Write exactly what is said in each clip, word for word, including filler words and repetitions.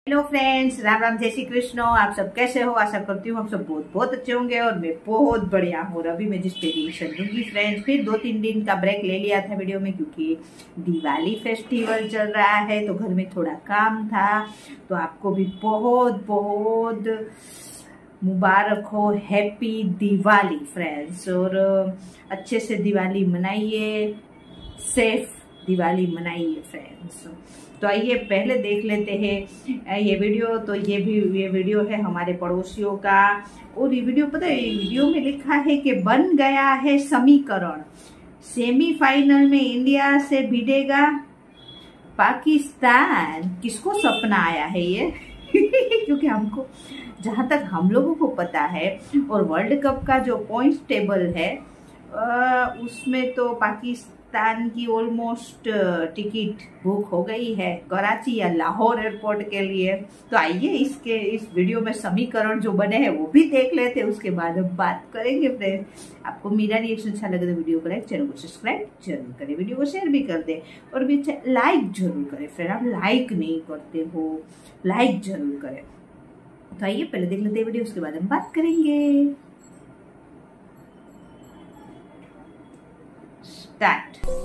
Hello friends, Ram Ram, जय श्री कृष्ण। आप सब कैसे हो? आशा करती हूँ आप सब बहुत बहुत अच्छे होंगे और मैं बहुत बढ़िया हूँ। अभी मैं जिस पे रिएक्शन दूंगी फ्रेंड्स, फिर दो तीन दिन का ब्रेक ले लिया था वीडियो में क्योंकि दिवाली फेस्टिवल चल रहा है तो घर में थोड़ा काम था। तो आपको भी बहुत बहुत मुबारक हो, हैप्पी दिवाली फ्रेंड्स। और अच्छे से दिवाली मनाइए, सेफ दिवाली मनाइए फ्रेंड्स। तो आइए पहले देख लेते हैं ये वीडियो। तो ये भी ये वीडियो है हमारे पड़ोसियों का। और ये वीडियो पता है, ये वीडियो में लिखा है कि बन गया है समीकरण, सेमीफाइनल में इंडिया से भिड़ेगा पाकिस्तान। किसको सपना आया है ये? क्योंकि हमको, जहां तक हम लोगों को पता है, और वर्ल्ड कप का जो पॉइंट्स टेबल है उसमें तो पाकिस्तान की ऑलमोस्ट टिकट बुक हो गई है कराची या लाहौर एयरपोर्ट के लिए। तो आइए इसके इस वीडियो में समीकरण जो बने हैं वो भी देख लेते हैं, उसके बाद हम बात करेंगे फ्रेंड्स। आपको मेरा रिएक्शन अच्छा लगे तो वीडियो को लाइक, चैनल को सब्सक्राइब जरूर करें, वीडियो को शेयर भी कर दें और भी लाइक जरूर करें फ्रेंड। आप लाइक नहीं करते हो, लाइक जरूर करें। तो आइए पहले देख लेते हैं वीडियो, उसके बाद हम बात करेंगे। स्टार्ट।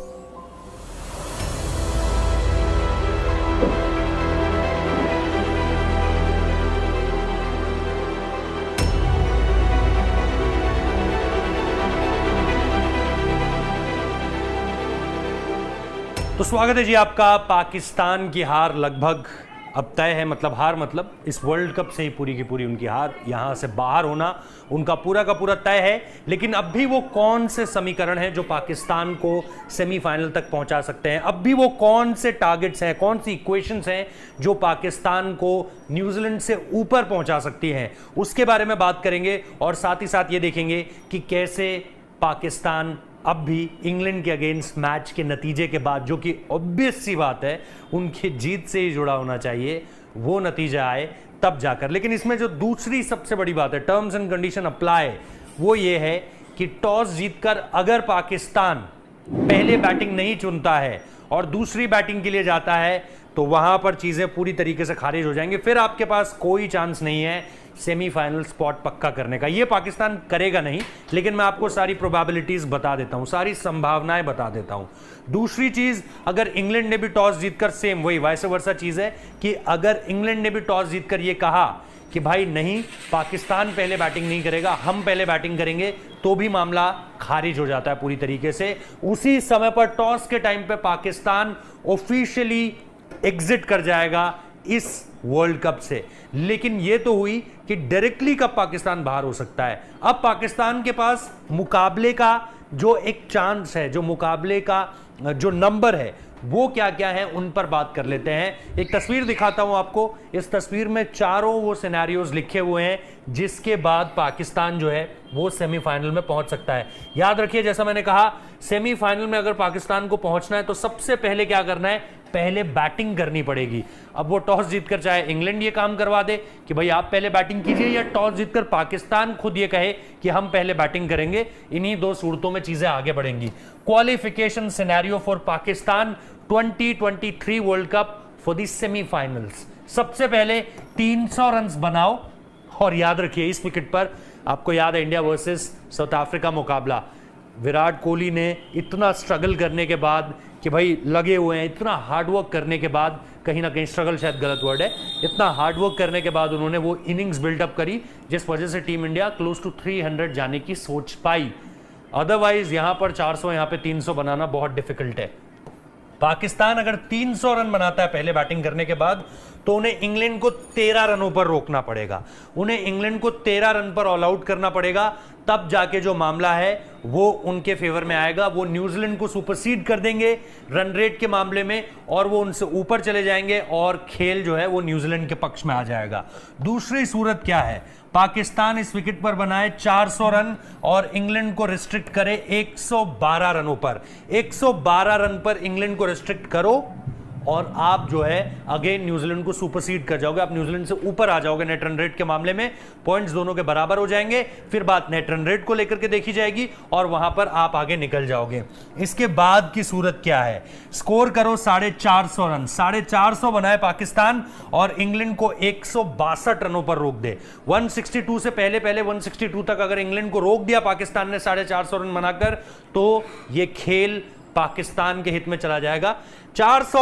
तो स्वागत है जी आपका। पाकिस्तान की हार लगभग अब तय है, मतलब हार मतलब इस वर्ल्ड कप से ही पूरी की पूरी उनकी हार, यहाँ से बाहर होना उनका पूरा का पूरा तय है। लेकिन अब भी वो कौन से समीकरण हैं जो पाकिस्तान को सेमीफाइनल तक पहुंचा सकते हैं? अब भी वो कौन से टारगेट्स हैं, कौन सी इक्वेशंस हैं जो पाकिस्तान को न्यूजीलैंड से ऊपर पहुंचा सकती हैं? उसके बारे में बात करेंगे और साथ ही साथ ये देखेंगे कि कैसे पाकिस्तान अब भी इंग्लैंड के अगेंस्ट मैच के नतीजे के बाद, जो कि ऑब्वियस सी बात है उनकी जीत से ही जुड़ा होना चाहिए, वो नतीजा आए तब जाकर। लेकिन इसमें जो दूसरी सबसे बड़ी बात है, टर्म्स एंड कंडीशन अप्लाई, वो ये है कि टॉस जीतकर अगर पाकिस्तान पहले बैटिंग नहीं चुनता है और दूसरी बैटिंग के लिए जाता है तो वहां पर चीजें पूरी तरीके से खारिज हो जाएंगी। फिर आपके पास कोई चांस नहीं है सेमीफाइनल स्पॉट पक्का करने का। ये पाकिस्तान करेगा नहीं, लेकिन मैं आपको सारी प्रोबेबिलिटीज बता देता हूं, सारी संभावनाएं बता देता हूं। दूसरी चीज, अगर इंग्लैंड ने भी टॉस जीतकर, सेम वही वाइस वर्सा चीज है कि अगर इंग्लैंड ने भी टॉस जीतकर ये कहा कि भाई नहीं, पाकिस्तान पहले बैटिंग नहीं करेगा, हम पहले बैटिंग करेंगे, तो भी मामला खारिज हो जाता है पूरी तरीके से। उसी समय पर टॉस के टाइम पे पाकिस्तान ऑफिशियली एग्जिट कर जाएगा इस वर्ल्ड कप से। लेकिन यह तो हुई कि डायरेक्टली कब पाकिस्तान बाहर हो सकता है। अब पाकिस्तान के पास मुकाबले का जो एक चांस है, जो मुकाबले का जो नंबर है, वो क्या क्या है उन पर बात कर लेते हैं। एक तस्वीर दिखाता हूं आपको। इस तस्वीर में चारों वो सिनेरियोज लिखे हुए हैं जिसके बाद पाकिस्तान जो है वो सेमीफाइनल में पहुंच सकता है। याद रखिए, जैसा मैंने कहा, सेमीफाइनल में अगर पाकिस्तान को पहुंचना है तो सबसे पहले क्या करना है, पहले बैटिंग करनी पड़ेगी। अब वो टॉस जीतकर चाहे इंग्लैंड ये काम करवा दे कि भाई आप पहले बैटिंग कीजिए, या टॉस जीतकर पाकिस्तान खुद ये कहे कि हम पहले बैटिंग करेंगे, इन्हीं दो सूरतों में चीजें आगे बढ़ेंगी। Qualification scenario for Pakistan twenty twenty three world cup for the semifinals. सबसे पहले तीन सौ रन बनाओ। और याद रखिए, इस विकेट पर आपको याद है इंडिया वर्सेस साउथ अफ्रीका मुकाबला, विराट कोहली ने इतना स्ट्रगल करने के बाद कि भाई लगे हुए हैं, इतना हार्डवर्क करने के बाद, कहीं ना कहीं स्ट्रगल शायद गलत वर्ड है, इतना हार्डवर्क करने के बाद उन्होंने वो इनिंग्स बिल्डअप करी जिस वजह से टीम इंडिया क्लोज टू तीन सौ जाने की सोच पाई। अदरवाइज यहां पर चार सौ, यहां पे तीन सौ बनाना बहुत डिफिकल्ट है। पाकिस्तान अगर तीन सौ रन बनाता है पहले बैटिंग करने के बाद, तो उन्हें इंग्लैंड को तेरह रनों पर रोकना पड़ेगा। उन्हें इंग्लैंड को तेरह रन पर ऑल आउट करना पड़ेगा, तब जाके जो मामला है वो उनके फेवर में आएगा। वो न्यूजीलैंड को सुपरसीड कर देंगे रन रेट के मामले में और वो उनसे ऊपर चले जाएंगे और खेल जो है वो न्यूजीलैंड के पक्ष में आ जाएगा। दूसरी सूरत क्या है, पाकिस्तान इस विकेट पर बनाए चार सौ रन और इंग्लैंड को रिस्ट्रिक्ट करे एक सौ बारह रनों पर। एक सौ बारह रन पर इंग्लैंड को रिस्ट्रिक्ट करो और आप जो है अगेन न्यूजीलैंड को सुपरसीड कर जाओगे, आप न्यूजीलैंड से ऊपर आ जाओगे नेट रन रेट के मामले में, पॉइंट्स दोनों के बराबर हो जाएंगे, फिर बात नेट रन रेट को लेकर के देखी जाएगी और वहां पर आप आगे निकल जाओगे। इसके बाद की सूरत क्या है, स्कोर करो साढ़े चार सौ रन, साढ़े चार सौ बनाए पाकिस्तान और इंग्लैंड को एक सौ बासठ रनों पर रोक दे। एक सौ बासठ से पहले पहले एक सौ बासठ तक अगर इंग्लैंड को रोक दिया पाकिस्तान ने साढ़े चार सौ रन बनाकर, तो यह खेल पाकिस्तान के हित में चला जाएगा। चार सौ,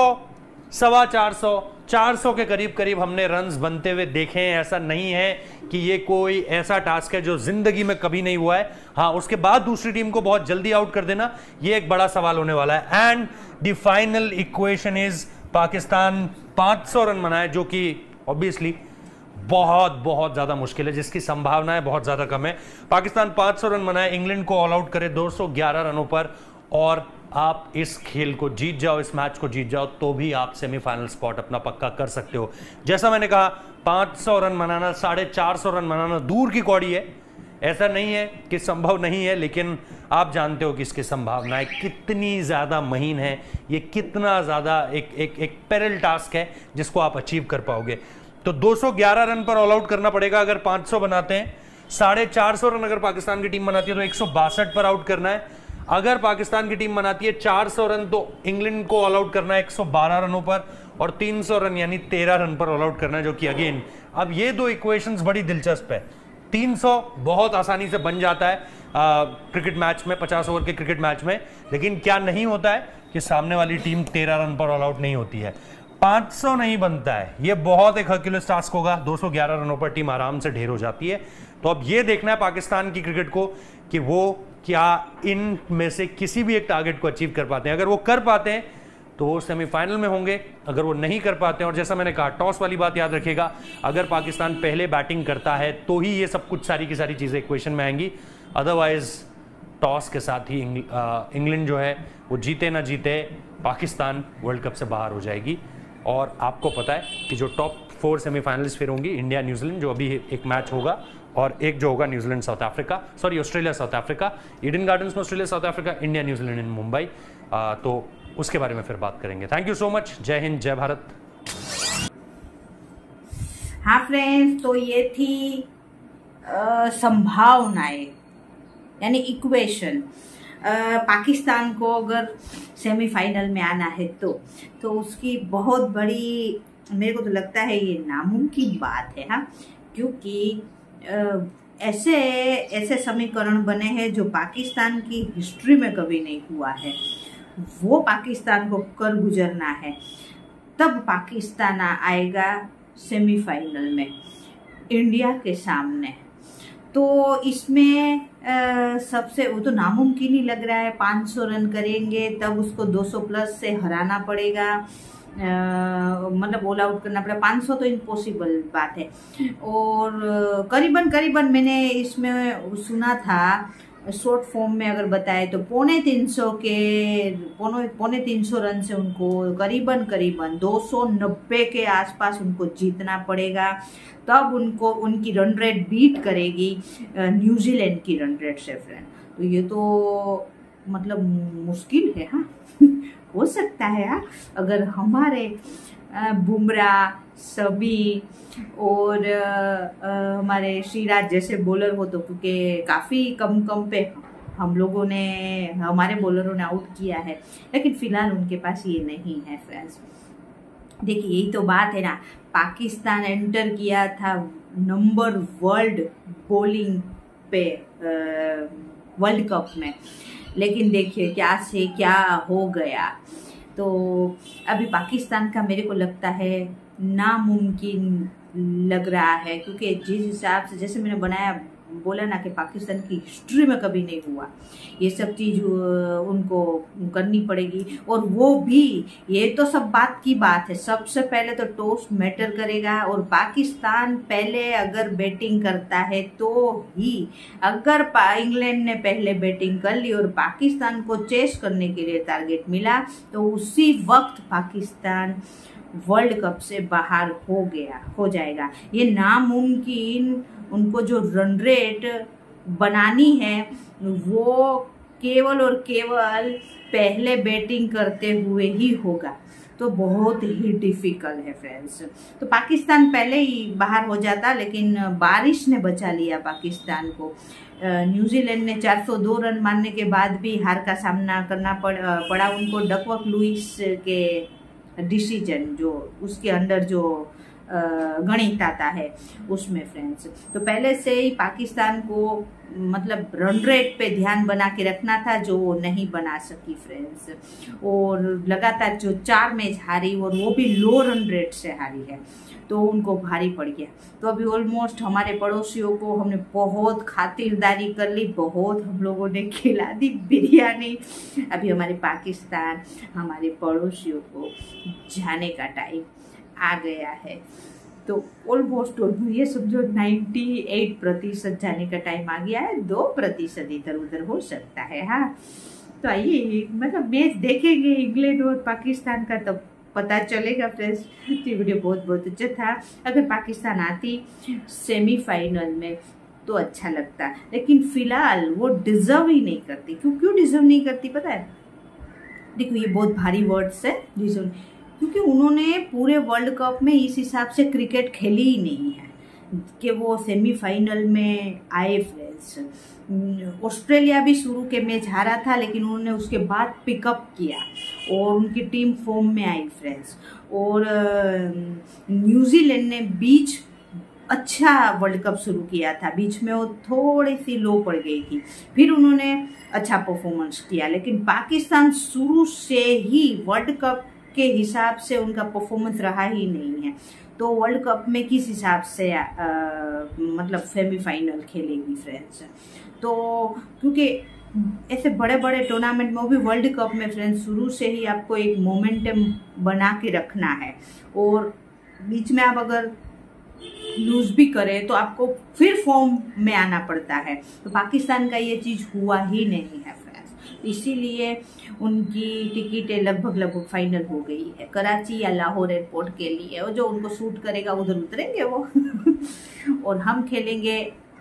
सवा चार सौ, चार सौ के करीब करीब हमने रन्स बनते हुए देखे हैं। ऐसा नहीं है कि ये कोई ऐसा टास्क है जो जिंदगी में कभी नहीं हुआ है। हाँ, उसके बाद दूसरी टीम को बहुत जल्दी आउट कर देना, ये एक बड़ा सवाल होने वाला है। And the final equation is Pakistan पाँच सौ रन बनाए, जो कि ऑब्वियसली बहुत बहुत ज्यादा मुश्किल है, जिसकी संभावनाएं बहुत ज्यादा कम है। पाकिस्तान पाँच सौ रन बनाए, इंग्लैंड को ऑल आउट करे दो सौ ग्यारह रनों पर, और आप इस खेल को जीत जाओ, इस मैच को जीत जाओ, तो भी आप सेमीफाइनल स्पॉट अपना पक्का कर सकते हो। जैसा मैंने कहा, पाँच सौ रन बनाना, साढ़े चार सौ रन बनाना दूर की कौड़ी है, ऐसा नहीं है कि संभव नहीं है, लेकिन आप जानते हो कि इसकी संभावनाएं कितनी ज़्यादा महीन है, ये कितना ज़्यादा एक एक एक पेरिल टास्क है जिसको आप अचीव कर पाओगे। तो दो सौ ग्यारह रन पर ऑल आउट करना पड़ेगा अगर पाँच सौ बनाते हैं, साढ़े चार सौ रन अगर पाकिस्तान की टीम बनाती है तो एक सौ बासठ पर आउट करना है। अगर पाकिस्तान की टीम बनाती है चार सौ रन तो इंग्लैंड को ऑल आउट करना है एक सौ बारह रनों पर, और तीन सौ रन यानी तेरह रन पर ऑल आउट करना है, जो कि अगेन अब ये दो इक्वेशंस बड़ी दिलचस्प है। तीन सौ बहुत आसानी से बन जाता है आ, क्रिकेट मैच में, पचास ओवर के क्रिकेट मैच में, लेकिन क्या नहीं होता है कि सामने वाली टीम तेरह रन पर ऑल आउट नहीं होती है। पाँच सौ नहीं बनता है, ये बहुत एक हर्क्यूलिस टास्क होगा। दो सौ ग्यारह रनों पर टीम आराम से ढेर हो जाती है। तो अब ये देखना है पाकिस्तान की क्रिकेट को कि वो क्या इन में से किसी भी एक टारगेट को अचीव कर पाते हैं। अगर वो कर पाते हैं तो वो सेमीफाइनल में होंगे, अगर वो नहीं कर पाते हैं, और जैसा मैंने कहा टॉस वाली बात याद रखिएगा, अगर पाकिस्तान पहले बैटिंग करता है तो ही ये सब कुछ सारी की सारी चीज़ें इक्वेशन में आएंगी। अदरवाइज टॉस के साथ ही इंग्लैंड जो है वो जीते ना जीते पाकिस्तान वर्ल्ड कप से बाहर हो जाएगी। और आपको पता है कि जो टॉप फोर सेमीफाइनल्स फिर होंगी, इंडिया न्यूजीलैंड जो अभी एक मैच होगा, और एक जो होगा New Zealand South Africa, sorry Australia South Africa, Eden Gardens में Australia South Africa, India New Zealand in Mumbai. तो उसके बारे में फिर बात करेंगे। थैंक यू सो मच, जय हिंद, जय भारत। हाँ फ्रेंड्स, तो ये थी संभावनाएं यानी इक्वेशन। पाकिस्तान को अगर सेमीफाइनल में आना है तो तो उसकी बहुत बड़ी, मेरे को तो लगता है ये नामुमकिन बात है। हाँ, क्योंकि ऐसे ऐसे समीकरण बने हैं जो पाकिस्तान की हिस्ट्री में कभी नहीं हुआ है, वो पाकिस्तान को कर गुजरना है, तब पाकिस्तान आएगा सेमीफाइनल में इंडिया के सामने। तो इसमें आ, सबसे वो तो नामुमकिन ही लग रहा है। पाँच सौ रन करेंगे तब उसको दो सौ प्लस से हराना पड़ेगा, मतलब ऑल आउट करना पड़ेगा। पाँच सौ तो इम्पॉसिबल बात है। और करीबन करीबन मैंने इसमें सुना था, शॉर्ट फॉर्म में अगर बताए तो पौने तीन सौ के पौने पौने तीन सौ रन से उनको करीबन करीबन दो सौ नब्बे के आसपास उनको जीतना पड़ेगा, तब उनको उनकी रन रेट बीट करेगी न्यूजीलैंड की रन रेट से फ्रेंड। तो ये तो मतलब मुश्किल है। हाँ हो सकता है। हाँ, अगर हमारे बुमराह, सभी और आ, हमारे श्रीराज जैसे बॉलर हो तो, क्योंकि काफ़ी कम कम पे हम लोगों ने हमारे बॉलरों ने आउट किया है, लेकिन फिलहाल उनके पास ये नहीं है फ्रेंड्स। देखिए यही तो बात है ना, पाकिस्तान एंटर किया था नंबर वर्ल्ड बॉलिंग पे वर्ल्ड कप में, लेकिन देखिए क्या से क्या हो गया। तो अभी पाकिस्तान का मेरे को लगता है नामुमकिन लग रहा है, क्योंकि जिस हिसाब से जैसे मैंने बनाया बोला ना कि पाकिस्तान की हिस्ट्री में कभी नहीं हुआ, ये सब चीज़ उनको करनी पड़ेगी। और वो भी ये तो सब बात की बात है, सबसे पहले तो टॉस मैटर करेगा, और पाकिस्तान पहले अगर बैटिंग करता है तो ही, अगर इंग्लैंड ने पहले बैटिंग कर ली और पाकिस्तान को चेस करने के लिए टारगेट मिला तो उसी वक्त पाकिस्तान वर्ल्ड कप से बाहर हो गया हो जाएगा। ये नामुमकिन, उनको जो रन रेट बनानी है वो केवल और केवल पहले बैटिंग करते हुए ही होगा। तो बहुत ही डिफिकल्ट है फ्रेंड्स। तो पाकिस्तान पहले ही बाहर हो जाता, लेकिन बारिश ने बचा लिया पाकिस्तान को। न्यूजीलैंड ने चार सौ दो रन मारने के बाद भी हार का सामना करना पड़, पड़ा उनको डकवर्थ लुईस के डिसीजन, जो उसके अंडर जो गणित आता है उसमें फ्रेंड्स। तो पहले से ही पाकिस्तान को मतलब रन रेट पे ध्यान बना के रखना था, जो वो नहीं बना सकी फ्रेंड्स। और लगातार जो चार मैच हारी और वो भी लो रन रेट से हारी है, तो उनको भारी पड़ गया। तो अभी ऑलमोस्ट हमारे पड़ोसियों को हमने बहुत खातिरदारी कर ली, बहुत हम लोगों ने खिला दी बिरयानी। अभी हमारे पाकिस्तान हमारे पड़ोसियों को जाने का टाइम आ गया है। तो ऑलमोस्ट ये समझो अट्ठानवे प्रतिशत जाने का टाइम आ गया है, दो प्रतिशत इधर उधर हो सकता है। हाँ, तो आइए मतलब मैच देखेंगे इंग्लैंड और पाकिस्तान का, तब पता चलेगा फ्रेंड्स। ये वीडियो बहुत बहुत अच्छा था। अगर पाकिस्तान आती सेमीफाइनल में तो अच्छा लगता, लेकिन फिलहाल वो डिजर्व ही नहीं करती। क्यों क्यों डिजर्व नहीं करती पता है? देखो ये बहुत भारी वर्ड्स है, डिजर्व, क्योंकि उन्होंने पूरे वर्ल्ड कप में इस हिसाब से क्रिकेट खेली ही नहीं है कि वो सेमीफाइनल में आए फ्रेंड्स। ऑस्ट्रेलिया भी शुरू के मैच हारा था, लेकिन उन्होंने उसके बाद पिकअप किया और उनकी टीम फॉर्म में आई फ्रेंड्स। और न्यूजीलैंड ने बीच अच्छा वर्ल्ड कप शुरू किया था, बीच में वो थोड़ी सी लो पड़ गई थी, फिर उन्होंने अच्छा परफॉर्मेंस किया। लेकिन पाकिस्तान शुरू से ही वर्ल्ड कप के हिसाब से उनका परफॉर्मेंस रहा ही नहीं है। तो वर्ल्ड कप में किस हिसाब से आ, मतलब सेमीफाइनल खेलेगी फ्रेंड्स? तो क्योंकि ऐसे बड़े बड़े टूर्नामेंट में भी वर्ल्ड कप में फ्रेंड्स शुरू से ही आपको एक मोमेंटम बना के रखना है, और बीच में आप अगर लूज भी करें तो आपको फिर फॉर्म में आना पड़ता है। तो पाकिस्तान का ये चीज़ हुआ ही नहीं है फ्रेंड्स, इसीलिए उनकी टिकटें लगभग लगभग फाइनल हो गई है। कराची या लाहौर एयरपोर्ट के लिए, और जो उनको सूट करेगा उधर उतरेंगे वो और हम खेलेंगे।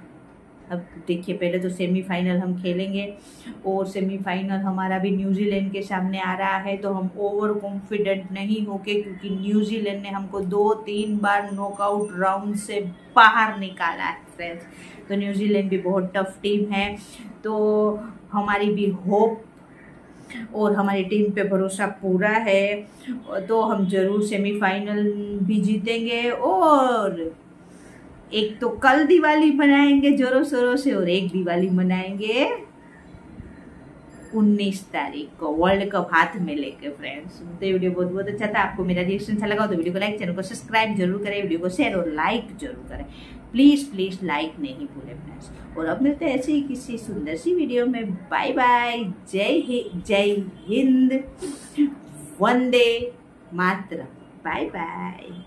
अब देखिए, पहले तो सेमीफाइनल हम खेलेंगे, और सेमीफाइनल हमारा भी न्यूजीलैंड के सामने आ रहा है। तो हम ओवर कॉन्फिडेंट नहीं होके, क्योंकि न्यूजीलैंड ने हमको दो तीन बार नॉकआउट राउंड से बाहर निकाला है फ्रेंड्स। तो न्यूजीलैंड भी बहुत टफ टीम है, तो हमारी भी होप और हमारी टीम पे भरोसा पूरा है। तो हम जरूर सेमीफाइनल भी जीतेंगे, और एक तो कल दिवाली मनाएंगे जोरों शोरों से, और एक दिवाली मनाएंगे उन्नीस तारीख को वर्ल्ड कप हाथ में लेके फ्रेंड्स। तो ये वीडियो बहुत बहुत अच्छा था। आपको मेरा रिएक्शन अच्छा लगा तो वीडियो को लाइक, चैनल को सब्सक्राइब जरूर करें, वीडियो को शेयर और लाइक जरूर करें। प्लीज प्लीज लाइक नहीं भूलें फ्रेंड्स। और अब मिलते हैं ऐसे ही किसी सुंदर सी वीडियो में। Bye bye. जय हिंद, जय हिंद, वंदे मातरम। Bye bye.